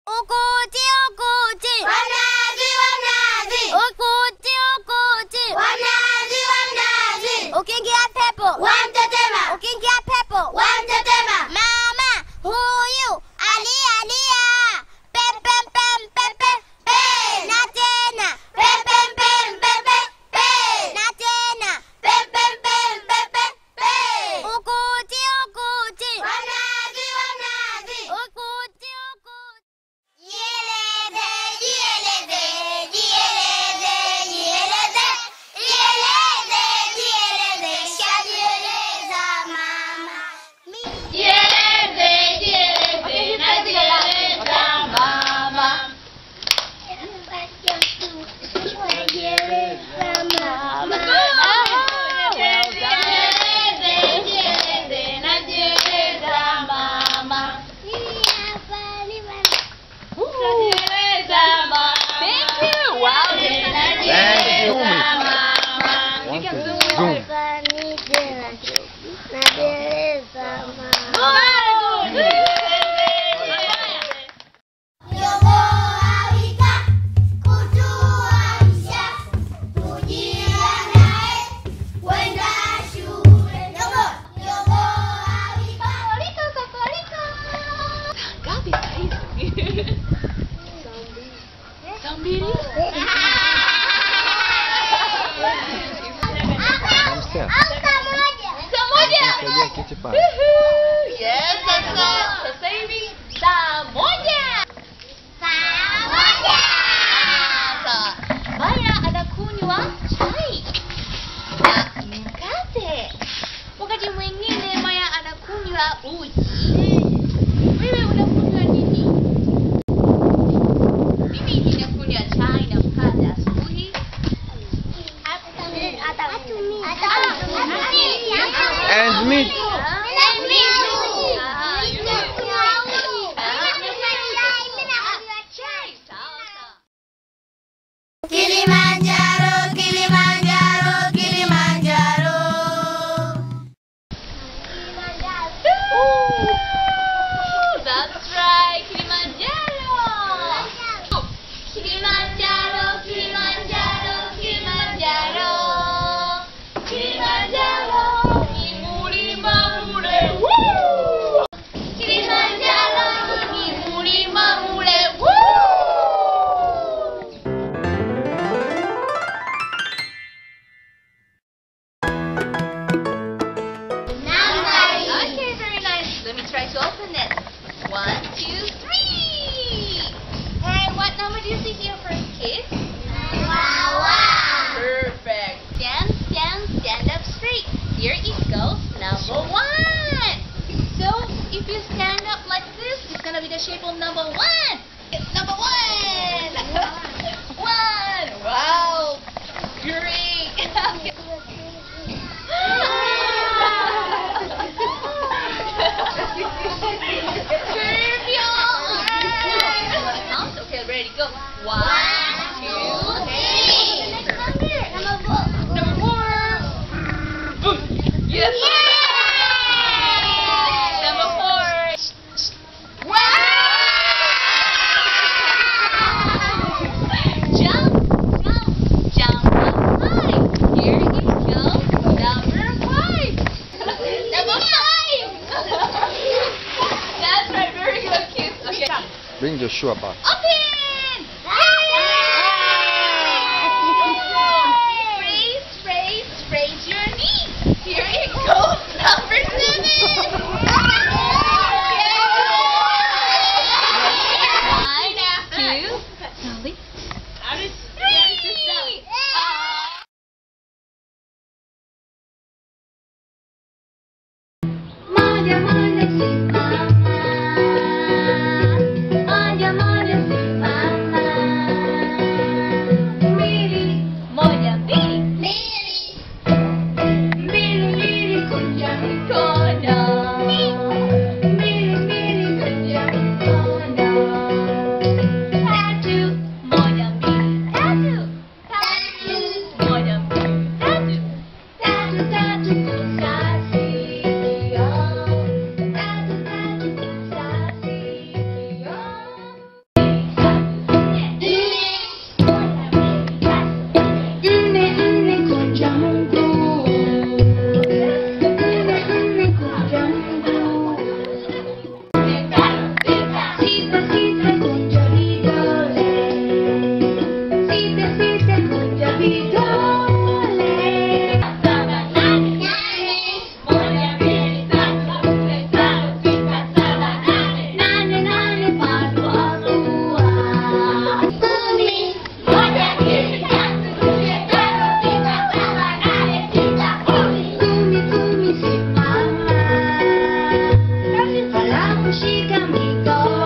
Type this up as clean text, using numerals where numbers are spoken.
Ukuti, ukuti. Wanazi, wanazi. Ukuti, ukuti. Wanazi, wanazi. Ukiingia pepo wamtetema. Ukiingia pepo wamtetema. Mama huyu alia alia. Pem pem pem pem pem. Na tena. Pem pem pem pem pem. Na tena. Pem pem pem pem pem. Ukuti, ukuti. Wanazi, wanazi. Ukuti, ukuti. Jieleze, jieleze, jieleze, jieleze, jieleze, jieleze, shajieleza mama. Jieleze, jieleze, najieleza mama. Najieleza mama. Jieleze, jieleze, najieleza mama. Thank you. Wow. Yes, sasa hivi saa moja. Maya anakunywa chai na mkate. Wakati mwingine Maya anakunywa uji. Wewe unakunywa nini? Mimi ninakunywa chai na mkate asubuhi. And meat. Kilimanjaro, Kilimanjaro, Kilimanjaro. That's right, Kilimanjaro. Kilimanjaro, Kilimanjaro, Kilimanjaro. Kilimanjaro ni mulima mule. Kilimanjaro ni mulima mule. Okay, very nice. Let me try to open it. 1, 2, 3. Hey, what number do you see here first, kids? Perfect. Stand, stand, stand up straight. Here it goes, number 1. So, if you stand up like this, it's gonna be the shape of number 1. It's number 1. 1. Wow. Great. Okay, ready, go. 1, 2, 3. Number 4. Yes. Number 4. Wow. Jump, jump, jump up high. Here you go. Number 5. Number 5. That's right, very good, kids. Okay. Bring the shoe apart. Open! Raise your knees. Here it goes, number 7. Manja, manja si mama. Manja, manja si Shika me go.